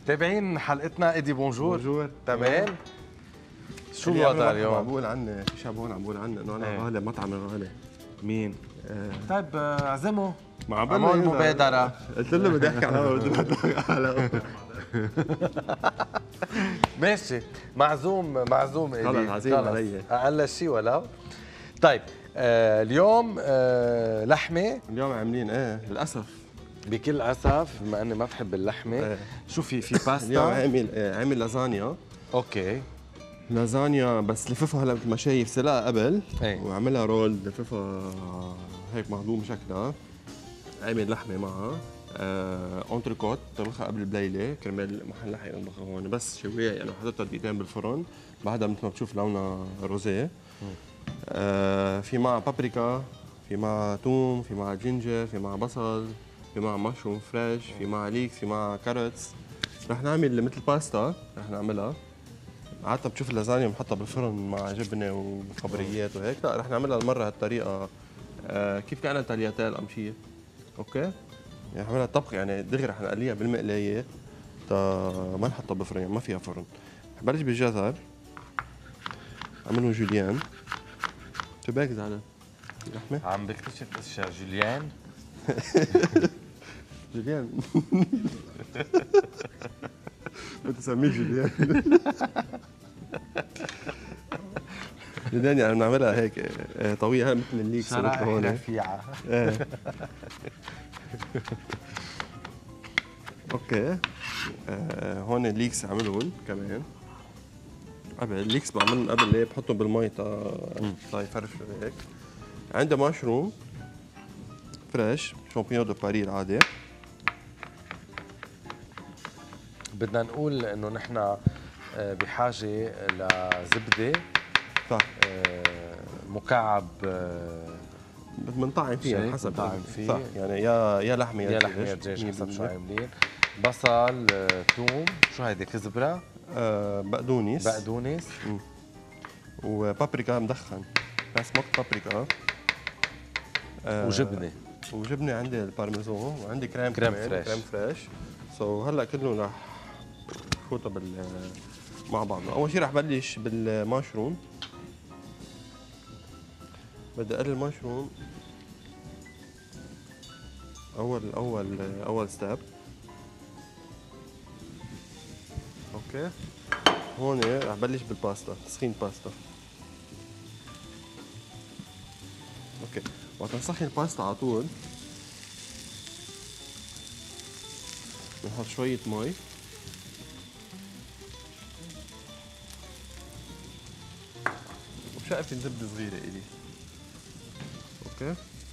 تابعين حلقتنا ايدي بونجور. بونجور. تمام. شو الوضع اليوم؟ عم بقول عني في شاب عم بقول عني انه انا غالي مطعم غالي. مين؟ طيب اعزمه مع عمل مبادرة. قلت له بدي احكي على ماشي، معزوم ايدي. خلص عزيم علي. اقل شيء ولو. طيب اليوم لحمه. اليوم عاملين للاسف بكل اسف بما اني ما بحب اللحمه. شو في باستا اليوم عامل لازانيا. اوكي. لازانيا بس لففها هلا مثل ما شايف سلقها قبل وعملها رول لففها هيك مهضوم شكلها. عامل لحمه معها اونتركوت طبخها قبل بليله كرمال محل رح يطبخها هون بس شويه يعني حطيتها دقيقتين بالفرن بعدها مثل ما بتشوف لونها روزيه. في معها بابريكا، في معها ثوم، في معها جينجر، في معها بصل، في معها مشروم فريش، في معها ليكس، في معها كاروتس. رح نعمل مثل باستا رح نعملها. عادة بتشوف اللازانيا بنحطها بالفرن مع جبنه وخبريات وهيك، لا رح نعملها المره هالطريقه كيف كانت تالياتيل امشيه. اوكي؟ يعني نعملها طبخ يعني دغري رح نقليها بالمقلايه ما نحطها بفرن يعني ما فيها فرن. رح بلش بالجزر عملهم جوليان. شو باك زعلان؟ لحمه؟ عم بكتشف اشياء جوليان. جوليان بتسميه جوليان. جوليان يعني بنعملها هيك طويله مثل الليكس مثل هون رفيعه. اوكي. هون الليكس عملهم كمان قبل. الليكس بعملهم قبل ليه بحطهم بالمي يفرشوا هيك. عندي مشروم فريش شامبيون دو باري العادي. بدنا نقول انه نحن بحاجه لزبده صح. مكعب بنطعم فيها حسب بنطعم فيه صح يعني يا لحمه يا لحمه يا دجاج حسب شو عاملين. بصل، ثوم، شو هيدي كزبره؟ بقدونس وبابريكا مدخن بس موك بابريكا. وجبنه عندي البارميزان وعندي كريم فريش. هلا كله رح فوتها مع بعض. اول شيء رح بلش بالمشروم. بدي اقلل المشروم اول ستيب. اوكي. هون رح بلش بالباستا تسخين باستا. اوكي. وقت نسخن الباستا على طول بنحط شوية مي وشقفة زبدة صغيرة إلي. اوكي.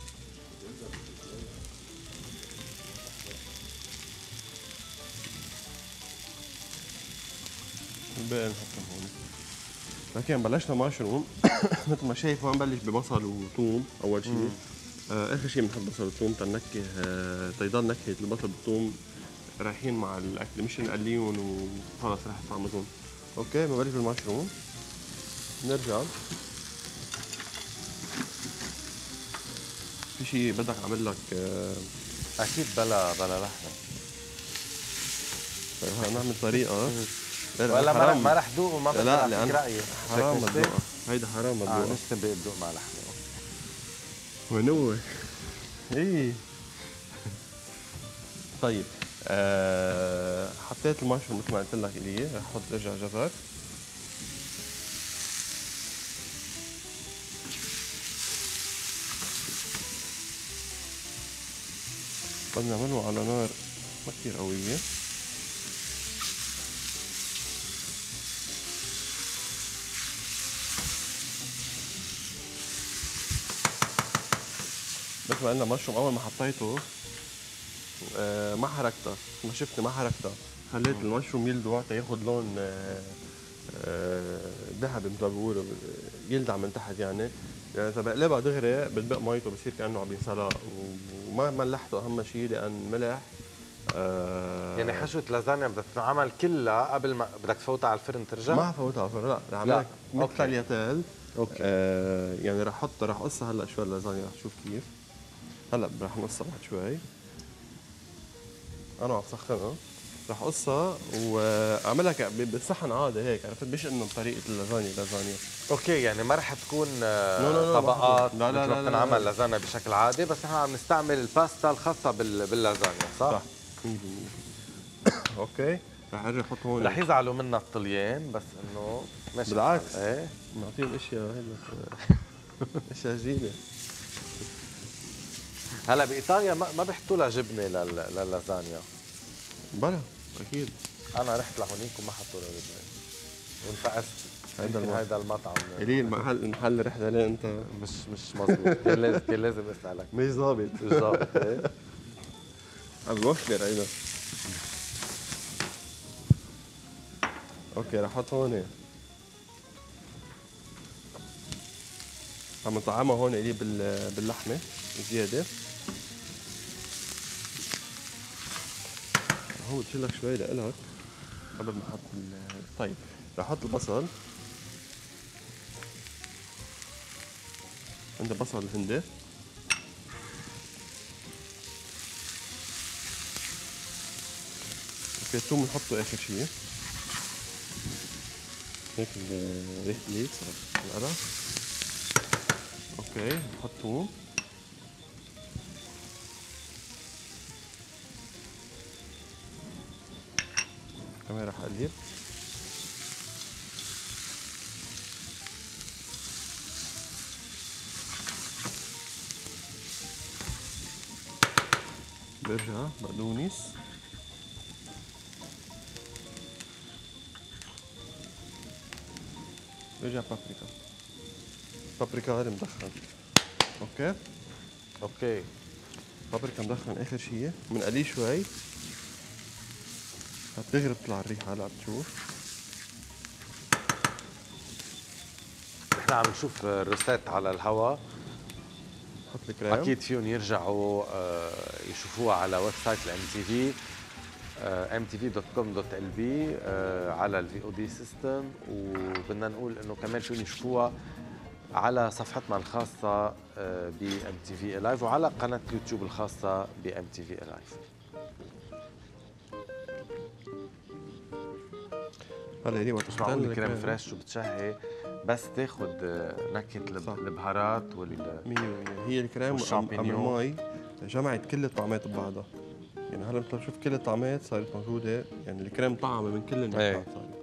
الباقي نحطهم هون. لكن بلشنا مشروم مثل ما شايف هون بلش ببصل وثوم اول شيء. اخر شيء بنحط بصل وثوم تنكه تيضل نكهه البصل والثوم رايحين مع الاكل مش نقليهم وخلص رح طعمهم. اوكي بنبلش بالمشروم. نرجع في شيء بدك اعمل لك اكيد بلا لحمه. طيب هلا نعمل طريقه ولا ما رح دوق وما بدي اعطيك رايي. حرام ما تدوقها. هيدا حرام ما تدوقها. نستنى بدوق مع لحمه. وين هو؟ ايه. طيب حطيت المشروم مثل ما قلت لك الي. رح احط ارجع جزر. بدنا نعمله على نار ما كثير قويه. مثل ما قلنا مشروم اول ما حطيته ما حركتها. ما شفتني ما حركتها. خليت المشروم يلدع تاخذ لون ذهبي مثل ما بيقولوا يلدع من تحت يعني اذا بقلبها دغري بتبق ميته بصير كانه عم ينسلق وما ملحته اهم شيء لان ملح يعني حشوة لازانيا بدها تنعمل كلها قبل ما بدك تفوتها على الفرن ترجع؟ ما حفوتها على الفرن لا رح اعملها مثل تالياتيل. اوكي. يعني رح قصها هلا شوي اللازانيا رح تشوف كيف. هلا رح نقصها بعد شوي. انا عم سخنها رح قصها واعملها بالصحن عادي هيك، عرفت؟ مش انه بطريقه اللازانيا. اوكي، يعني ما رح تكون لا طبقات لا لا مثل ما لا بتنعمل لا. لازانيا بشكل عادي، بس نحن عم نستعمل الباستا الخاصه باللازانيا، صح؟ 100%. اوكي، رح ارجع احط هون. رح يزعلوا منا الطليان، بس انه ماشي. بالعكس، ايه، نعطيهم اشياء هيدا اشياء جديده. هلا بايطاليا ما بيحطوا لها جبنه لللازانيا. بلا اكيد. انا رحت لهونيك وما حطوا لها جبنه وانفقست. هيدا المطعم ليه المحل رحت عليه انت؟ مش مظبوط. كان لازم اسالك. مش ظابط. مش ظابط. ايه، عم بوفر هيدا. اوكي، رح احط هون. عم نطعمها هون الي باللحمه زياده. هو بشيل لك شوي لإلك قبل ما احط طيب، رح احط البصل. عندي بصل هندي. اوكي، الثوم نحطه اخر شيء. هيك ريحة ليك صار القرع. اوكي، نحط ثوم. كمان رح اقلب. برجع بقدونس. برجع بابريكا هذا مدخن. اوكي. بابريكا مدخن اخر شيء، بنقليه شوي هتغرب تطلع الريحه. هلا بتشوف. نحن عم نشوف الروسات على الهواء. نحط الكريم. اكيد فيهم يرجعوا يشوفوها على ويب سايت الام تي في، mtv.com.lb، على الفي او دي سيستم. وبدنا نقول انه كمان فيهم يشوفوها على صفحتنا الخاصه بام تي في لايف، وعلى قناه اليوتيوب الخاصه بام تي في لايف. هلا هي وقت مش معقول الكريم فريش شو بتشهي، بس تاخذ نكهه البهارات 100%. هي الكريم والشامبينيون مي جمعت كل الطعمات ببعضها. يعني هلا مثل شوف كل الطعمات صارت موجوده، يعني الكريم طعمه من كل النكهات صارت.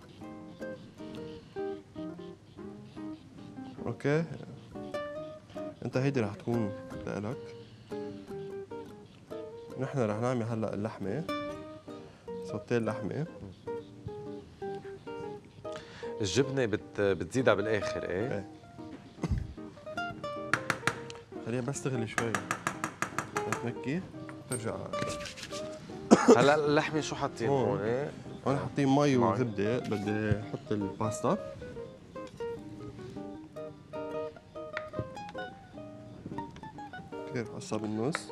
اوكي، انت هيدي رح تكون لإلك. نحن رح نعمل هلا اللحمه، سوتيه اللحمه. الجبنه بتزيدها بالاخر. ايه. خليها بس تغلي شوي تمكي ترجع. هلا اللحمه شو حاطين هون؟ هون حاطين مي وزبده. بدي احط الباستا. كيف قصها بالنص.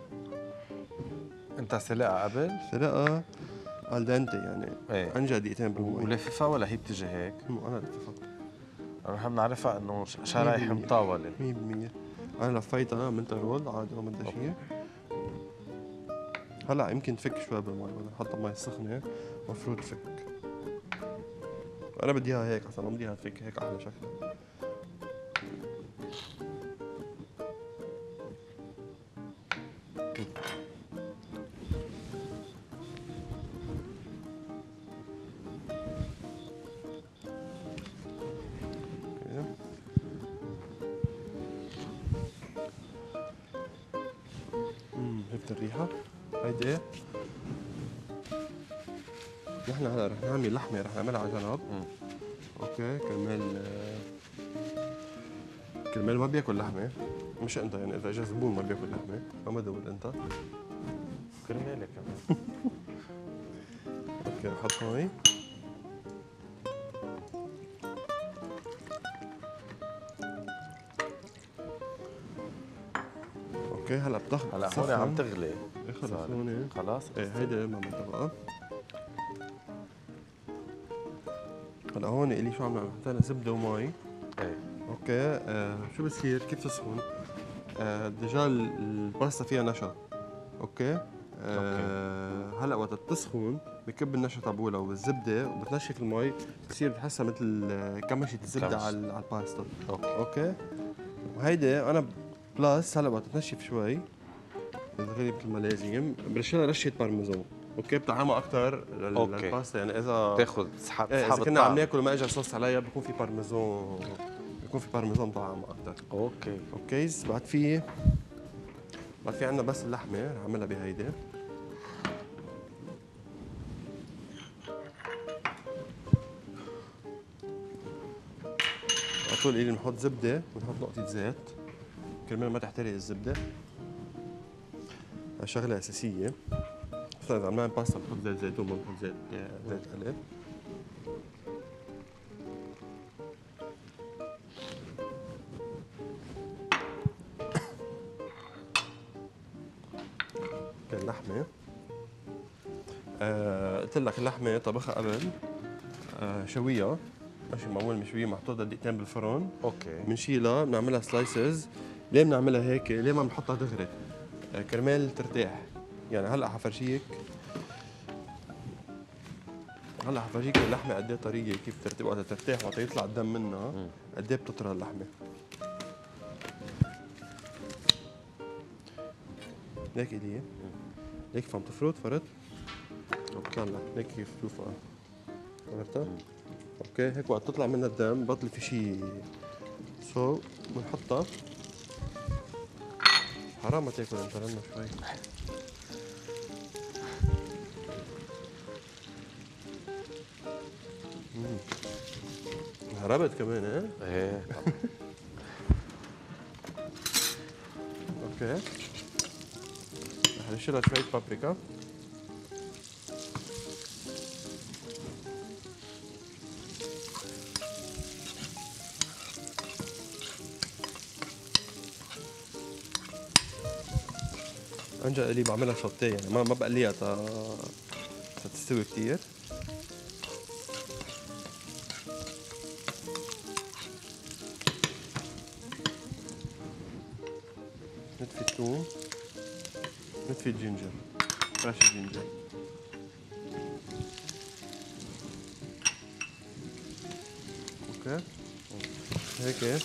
انت سلقها قبل؟ سلقها الدنتي يعني. ايه. انجا دقيقتين بالمي. ولففها ولا هي بتجي هيك؟ انا لففها. نحن بنعرفها انه شرايح مطاوله. 100%. انا لفيتها عملتها رول عادي، ما بدها شيء. هلا يمكن تفك شوي بالمي، بدنا نحطها بمي سخنه المفروض تفك. انا بدي اياها هيك اصلا، ما بدي اياها تفك هيك احلى شكلها. شفت الريحة؟ هيدي نحن هلا رح نعمل لحمة، رح نعملها على جنب. اوكي، كرمال ما بياكل لحمة. مش انت يعني، اذا اجى زبون ما بياكل لحمة فما دول انت. كرمالك كمان. اوكي، رح احط مي. اوكي، هلا بتاخذ. هلا هون عم تغلي. خلص هون. خلاص. ايه، هيدي ما منطبقة. هلا هون الي شو عم نعمل؟ حطينا زبدة ومي. ايه. اوكي، شو بصير؟ كيف تسخن؟ ديجا الباستا فيها نشا. اوكي، هلا وقت تسخن بكب النشا تبعولها والزبده وبتنشف المي، بتصير بتحسها مثل كمشة الزبده على الباستا. اوكي. وهيدي انا بلس هلا وقت تنشف شوي بتغلي مثل ما لازم برشلها رشه بارميزان. اوكي، بطعمها اكثر للباستا، يعني اذا بتاخذ سحاب اذا كنا عم ناكل وما اجى صوص عليها بيكون في بارميزان، طعمها اكثر. اوكي. بعد في عندنا بس اللحمه رح اعملها بهيدي. على طول إلي بنحط زبده ونحط نقطه زيت كرمال ما تحترق الزبده، شغله اساسيه. خصوصا اذا عملنا باستا بنحط زيت زيتون، ما بنحط زيت قلب. اللحمه قلت لك اللحمه طبخها قبل، شويها ماشي، معمول مشويه محطوطه دقيقتين بالفرن. بنشيلها بنعملها سلايسز. ليه بنعملها هيك؟ ليه ما بنحطها دغري؟ كرمال ترتاح. يعني هلا حفرجيك اللحمه قد ايه طريه، كيف ترتاح وقت ترتاح، وقت يطلع الدم منها قد ايه بتطرى اللحمه. ليك إلي ليك فهم تفرط فرط. طلع ليك كيف تشوفها، عرفتها؟ اوكي. هيك وقت تطلع منها الدم بطل في شيء، بنحطها. حرام ما تاكل انت، لنا شوي. هربت كمان. ايه اوكي. رح نشيلها شوية بابريكا. انجا اللي بعملها شطيه، يعني ما بقليها تستوي كتير. نتفي الثوم، نتفي الجينجر، فرش الجينجر. اوكي هيك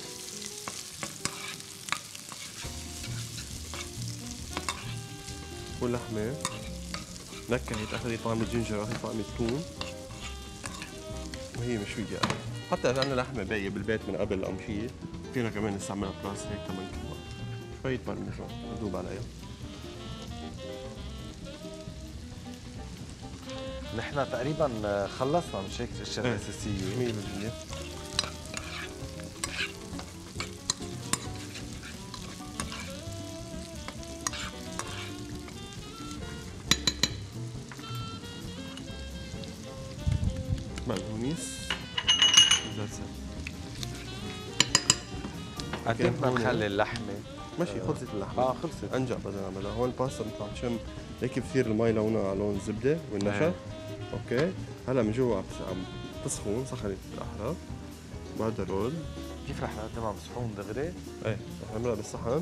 واللحمه نكهت، اخذت طعم الجينجر، اخذت طعم الثوم، وهي مشويه. حتى اذا عندنا لحمه باقيه بالبيت من قبل او شيء فينا كمان نستعملها بلاس هيك كمان كمان. شويه بارميزان مذوب عليها. نحن تقريبا خلصنا مش هيك الاشياء الاساسيه 100%. بقدونس، زلسة. قد ايه بدنا نخلي اللحمه؟ ماشي، خلصت اللحمه. خلصت. انجع بدنا نعملها هون. الباستا بتطلع تشم هيك، بصير المي لونها على لون الزبده والنشا. اوكي. هلا من جوا عم تسخن، سخنت الاحرى. بعد رول. كيف رح نقدمها بصحون دغري؟ ايه رح نعملها بالصحن.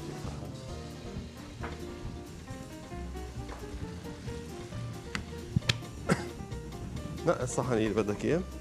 نقي الصحن اللي بدك اياه.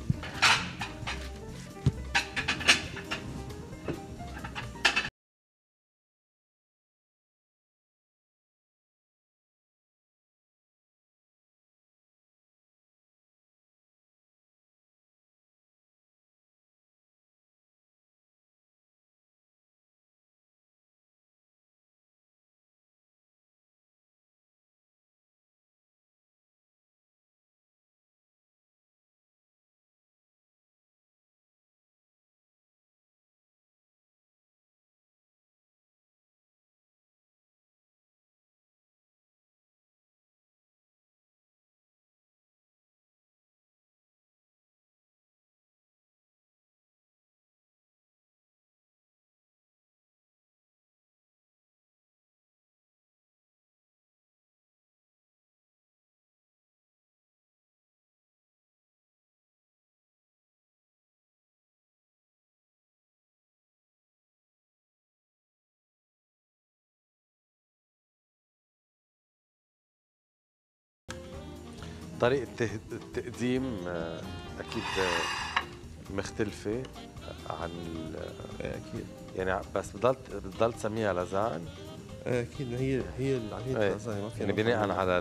طريقة التقديم أكيد مختلفة عن اكيد يعني بس بتضل تسميها لازان؟ اكيد هي العملية لازانيا ما فيها يعني بناء على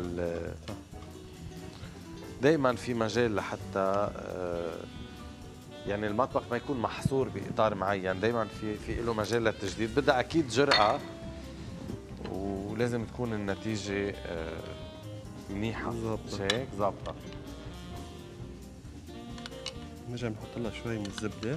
دائما في مجال لحتى يعني المطبخ ما يكون محصور باطار معين، دائما في له مجال للتجديد، بدها اكيد جرأة ولازم تكون النتيجة منيحة. مش هيك؟ ظابطة. نرجع نحط لها شوي من الزبدة.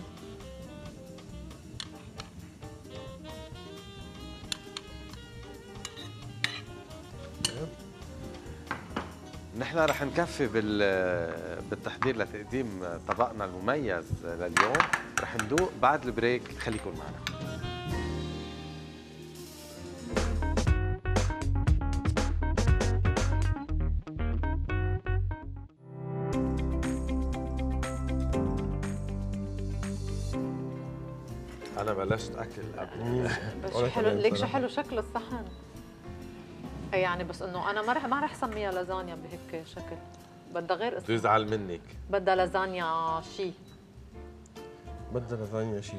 نحن رح نكفي بالتحضير لتقديم طبقنا المميز لليوم، رح ندوق بعد البريك، خليكم معنا. أنا بلشت أكل قبل. بس حلو ليك، شو حلو شكل الصحن. يعني بس إنه أنا ما رح سميها لازانيا بهيك شكل، بدها غير اسم. بيزعل منك. بدها لازانيا شي. بدها لازانيا شي.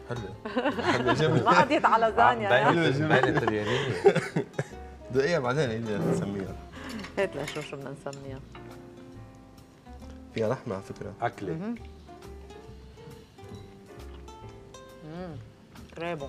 ما قضيت على لازانيا. باينة طليانية. دقيقة بعدين هي نسميها. هات لنشوف شو بدنا نسميها. فيها لحمة على فكرة. أكلة. كريبو.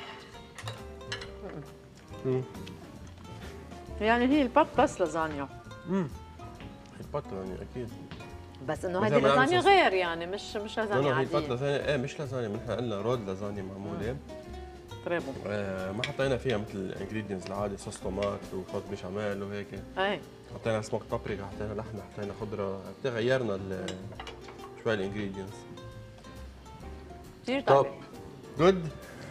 يعني هي البط بس لازانيا. البط لازانيا اكيد. بس انه هذه لازانيا غير، يعني مش لازانيا عادية. هي البط لازانيا مش لازانيا، نحن قلنا رود لازانيا معمولة. كريبو. ما حطينا فيها مثل الانجريدينتس العادي، صوص طماط وصوص بشاميل وهيك. اي حطينا سموك بابريكا، حطينا لحمة، حطينا خضرة، غيرنا شوي الانجريدينتس. كثير طيبة. جود.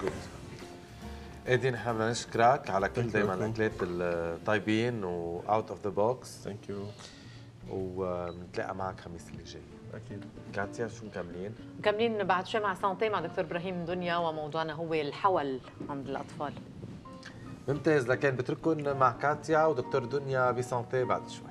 ايدي نحن بدنا نشكرك على كل دائما الاكلات الطيبين واوت اوف ذا بوكس. ثانك يو. وبنتلاقى معك الخميس اللي جاي. اكيد. كاتيا شو مكملين؟ مكملين بعد شوي مع سانتي مع دكتور ابراهيم دنيا، وموضوعنا هو الحول عند الاطفال. ممتاز، لكن بترككم مع كاتيا ودكتور دنيا بسانتي بعد شوي.